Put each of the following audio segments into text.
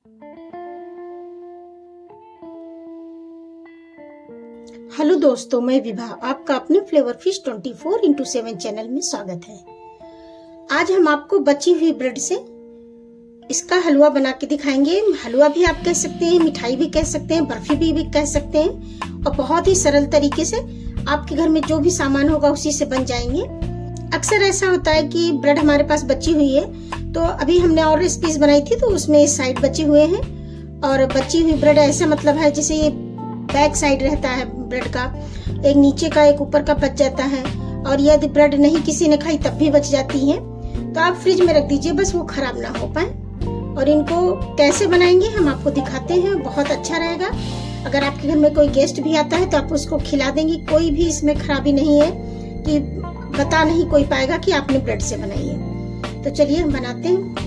Hello दोस्तों, मैं विभा, आपका अपने फ्लेवर फिश 24x7 चैनल में स्वागत है। आज हम आपको बची हुई ब्रेड से इसका हलवा बना के दिखाएंगे। हलवा भी आप कह सकते हैं, मिठाई भी कह सकते हैं, बर्फी भी कह सकते हैं, और बहुत ही सरल तरीके से आपके घर में जो भी सामान होगा उसी से बन जाएंगे। अक्सर ऐसा होता है कि ब्रेड हमारे पास बची हुई है, तो अभी हमने और रेसिपीज बनाई थी तो उसमें इस साइड बचे हुए हैं, और बची हुई ब्रेड ऐसा मतलब है जैसे ये बैक साइड रहता है ब्रेड का, एक नीचे का एक ऊपर का बच जाता है, और यदि ब्रेड नहीं किसी ने खाई तब भी बच जाती है, तो आप फ्रिज में रख दीजिए, बस वो खराब ना हो पाए। और इनको कैसे बनाएंगे हम आपको दिखाते हैं, बहुत अच्छा रहेगा। अगर आपके घर में कोई गेस्ट भी आता है तो आप उसको खिला देंगे, कोई भी इसमें खराबी नहीं है कि बता नहीं कोई पाएगा कि आपने ब्रेड से बनाई है। तो चलिए हम बनाते हैं।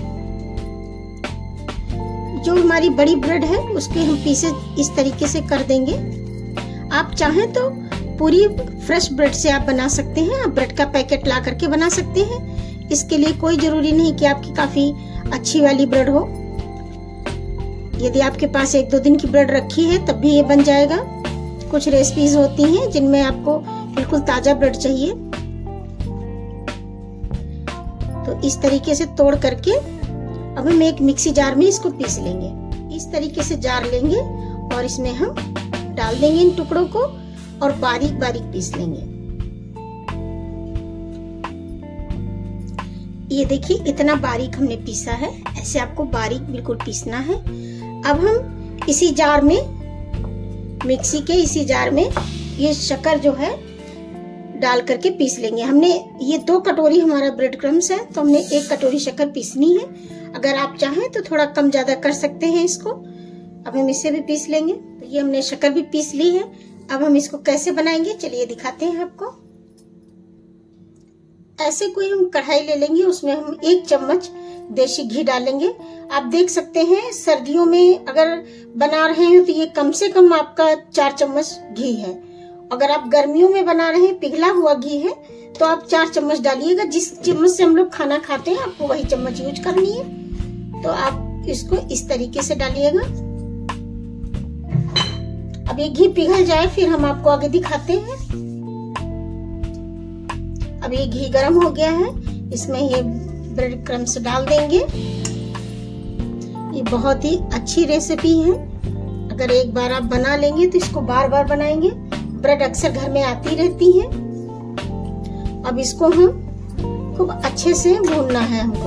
जो हमारी बड़ी ब्रेड है उसके हम पीसेज इस तरीके से कर देंगे। आप चाहें तो पूरी फ्रेश ब्रेड से आप बना सकते हैं, आप ब्रेड का पैकेट ला करके बना सकते हैं। इसके लिए कोई जरूरी नहीं कि आपकी काफी अच्छी वाली ब्रेड हो। यदि आपके पास 1-2 दिन की ब्रेड रखी है तब भी ये बन जाएगा। कुछ रेसिपीज होती हैं जिनमें आपको बिल्कुल ताजा ब्रेड चाहिए। तो इस तरीके से तोड़ करके अब हम एक मिक्सी जार में इसको पीस लेंगे। इस तरीके से जार लेंगे और इसमें हम डाल देंगे इन टुकड़ों को और बारीक बारीक पीस लेंगे। ये देखिए इतना बारीक हमने पीसा है, ऐसे आपको बारीक बिल्कुल पीसना है। अब हम इसी जार में, मिक्सी के इसी जार में ये शक्कर जो है डाल करके पीस लेंगे। हमने ये 2 कटोरी हमारा ब्रेड क्रम्स है, तो हमने 1 कटोरी शक्कर पीसनी है। अगर आप चाहें तो थोड़ा कम ज्यादा कर सकते हैं इसको। अब हम इसे भी पीस लेंगे। तो ये हमने शक्कर भी पीस ली है। अब हम इसको कैसे बनाएंगे चलिए दिखाते हैं आपको। ऐसे कोई हम कढ़ाई ले लेंगे, उसमें हम 1 चम्मच देसी घी डालेंगे। आप देख सकते हैं सर्दियों में अगर बना रहे हैं तो ये कम से कम आपका 4 चम्मच घी है। अगर आप गर्मियों में बना रहे हैं, पिघला हुआ घी है, तो आप 4 चम्मच डालिएगा। जिस चम्मच से हम लोग खाना खाते हैं आपको वही चम्मच यूज करनी है। तो आप इसको इस तरीके से डालिएगा। अब ये घी पिघल जाए फिर हम आपको आगे दिखाते हैं। अब ये घी गर्म हो गया है, इसमें ये ब्रेड क्रम्स डाल देंगे। ये बहुत ही अच्छी रेसिपी है, अगर एक बार आप बना लेंगे तो इसको बार बार बनाएंगे। ब्रेड अक्सर घर में आती रहती है। अब इसको हम खूब अच्छे से भूनना है हमको।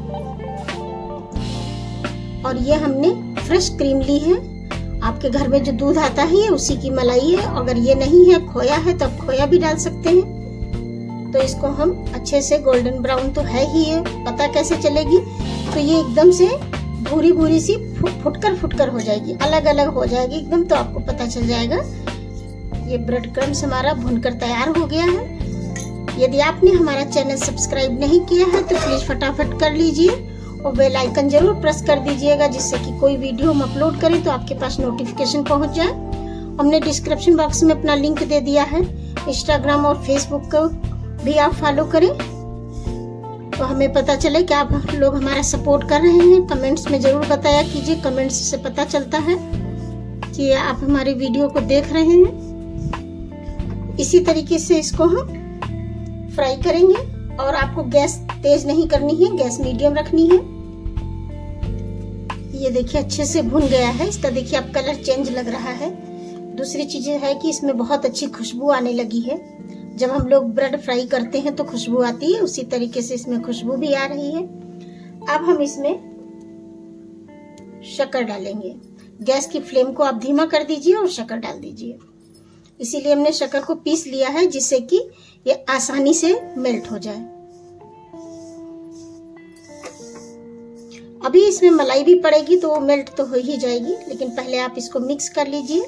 और ये हमने फ्रेश क्रीम ली है। आपके घर में जो दूध आता है ये उसी की मलाई है। अगर ये नहीं है, खोया है, तो आप खोया भी डाल सकते हैं। तो इसको हम अच्छे से गोल्डन ब्राउन तो है ही है, पता कैसे चलेगी, तो ये एकदम से भूरी भूरी सी फुटकर हो जाएगी, अलग अलग हो जाएगी एकदम, तो आपको पता चल जाएगा। ये ब्रेड क्रम्स हमारा भुनकर तैयार हो गया है। यदि आपने हमारा चैनल सब्सक्राइब नहीं किया है तो प्लीज फटाफट कर लीजिए और बेल आइकन जरूर प्रेस कर दीजिएगा, जिससे कि कोई वीडियो हम अपलोड करें तो आपके पास नोटिफिकेशन पहुंच जाए। हमने डिस्क्रिप्शन बॉक्स में अपना लिंक दे दिया है। इंस्टाग्राम और फेसबुक को भी आप फॉलो करें तो हमें पता चले कि आप लोग हमारा सपोर्ट कर रहे हैं। कमेंट्स में जरूर बताया कीजिए, कमेंट्स से पता चलता है कि आप हमारे वीडियो को देख रहे हैं। इसी तरीके से इसको हम फ्राई करेंगे और आपको गैस तेज नहीं करनी है, गैस मीडियम रखनी है। ये देखिए अच्छे से भुन गया है, इसका देखिए अब कलर चेंज लग रहा है। दूसरी चीज है कि इसमें बहुत अच्छी खुशबू आने लगी है। जब हम लोग ब्रेड फ्राई करते हैं तो खुशबू आती है, उसी तरीके से इसमें खुशबू भी आ रही है। अब हम इसमें शक्कर डालेंगे। गैस की फ्लेम को आप धीमा कर दीजिए और शक्कर डाल दीजिए। इसीलिए हमने शक्कर को पीस लिया है जिससे कि ये आसानी से मेल्ट हो जाए। अभी इसमें मलाई भी पड़ेगी तो वो मेल्ट तो हो ही जाएगी, लेकिन पहले आप इसको मिक्स कर लीजिए।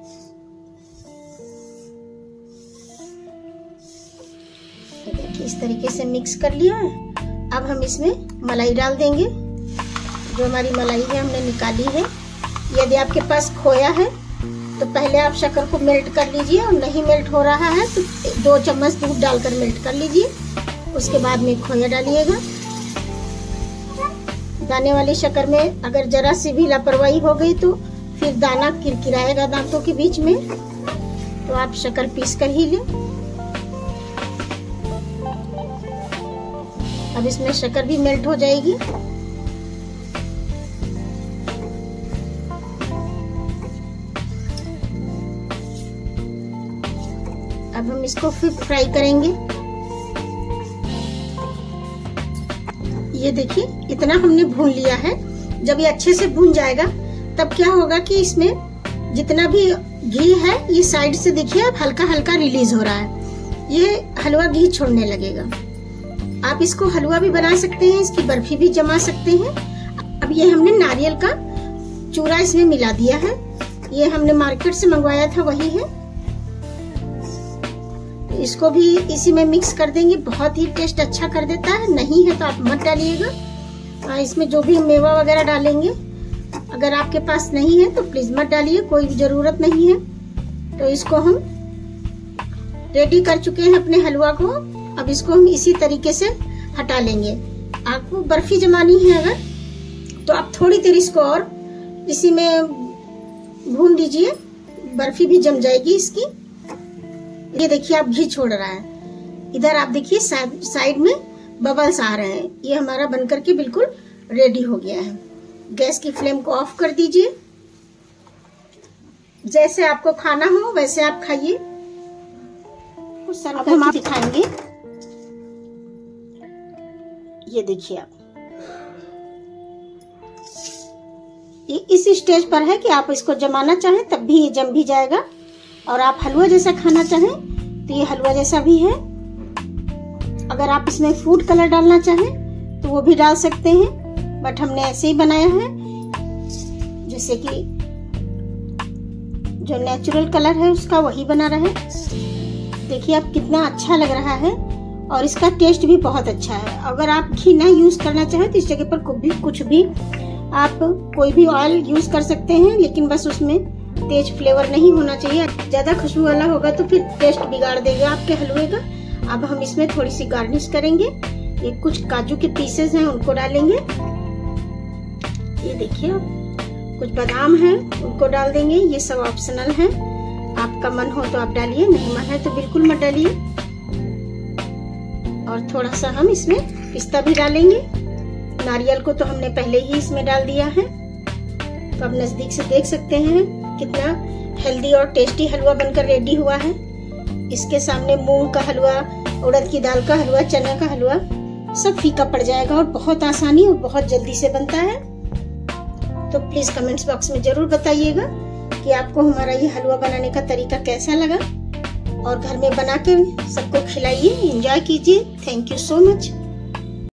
देखिए इस तरीके से मिक्स कर लिया है। अब हम इसमें मलाई डाल देंगे। जो हमारी मलाई है हमने निकाली है। यदि आपके पास खोया है तो पहले आप शक्कर को मेल्ट कर लीजिए, और नहीं मेल्ट हो रहा है तो 2 चम्मच दूध डालकर मेल्ट कर लीजिए। उसके बाद में खोया डालिएगा। दाने वाली शक्कर में अगर जरा सी भी लापरवाही हो गई तो फिर दाना किरकिराएगा दांतों के बीच में, तो आप शक्कर पीस कर ही लें। अब इसमें शक्कर भी मेल्ट हो जाएगी। अब हम इसको फिर फ्राई करेंगे। ये देखिए इतना हमने भून लिया है। जब ये अच्छे से भून जाएगा तब क्या होगा कि इसमें जितना भी घी है ये साइड से देखिए अब हल्का हल्का रिलीज हो रहा है। ये हलवा घी छोड़ने लगेगा। आप इसको हलवा भी बना सकते हैं, इसकी बर्फी भी जमा सकते हैं। अब ये हमने नारियल का चूरा इसमें मिला दिया है। ये हमने मार्केट से मंगवाया था, वही है। इसको भी इसी में मिक्स कर देंगे। बहुत ही टेस्ट अच्छा कर देता है। नहीं है तो आप मत डालिएगा। इसमें जो भी मेवा वगैरह डालेंगे अगर आपके पास नहीं है तो प्लीज मत डालिए, कोई जरूरत नहीं है। तो इसको हम रेडी कर चुके हैं अपने हलवा को। अब इसको हम इसी तरीके से हटा लेंगे। आपको बर्फी जमानी है अगर तो आप थोड़ी देर इसको और इसी में भून दीजिए, बर्फी भी जम जाएगी इसकी। ये देखिए आप घी छोड़ रहा है। इधर आप देखिए साइड में बबल्स आ रहे हैं। ये हमारा बनकर के बिल्कुल रेडी हो गया है। गैस की फ्लेम को ऑफ कर दीजिए। जैसे आपको खाना हो वैसे आप खाइए। अब हम आपको दिखाएंगे। ये देखिए आप, ये इस स्टेज पर है कि आप इसको जमाना चाहें तब भी ये जम भी जाएगा, और आप हलवा जैसा खाना चाहें तो ये हलवा जैसा भी है। अगर आप इसमें फूड कलर डालना चाहें तो वो भी डाल सकते हैं, बट हमने ऐसे ही बनाया है जैसे कि जो नेचुरल कलर है उसका वही बना रहे। देखिए आप कितना अच्छा लग रहा है और इसका टेस्ट भी बहुत अच्छा है। अगर आप घी ना यूज करना चाहें तो इस जगह पर कुछ भी आप कोई भी ऑयल यूज कर सकते हैं, लेकिन बस उसमें तेज फ्लेवर नहीं होना चाहिए। ज्यादा खुशबू वाला होगा तो फिर टेस्ट बिगाड़ देगा आपके हलवे का। अब हम इसमें थोड़ी सी गार्निश करेंगे। ये कुछ काजू के पीसेस हैं उनको डालेंगे। ये देखिए कुछ बादाम हैं उनको डाल देंगे। ये सब ऑप्शनल है, आपका मन हो तो आप डालिए, नहीं मन है तो बिल्कुल मत डालिए। और थोड़ा सा हम इसमें पिस्ता भी डालेंगे। नारियल को तो हमने पहले ही इसमें डाल दिया है। तो अब नजदीक से देख सकते हैं कितना हेल्दी और टेस्टी हलवा बनकर रेडी हुआ है। इसके सामने मूंग का हलवा, उड़द की दाल का हलवा, चना का हलवा सब फीका पड़ जाएगा और बहुत आसानी और बहुत जल्दी से बनता है। तो प्लीज कमेंट्स बॉक्स में जरूर बताइएगा कि आपको हमारा ये हलवा बनाने का तरीका कैसा लगा, और घर में बना के सबको खिलाइए, एंजॉय कीजिए। Thank you so much.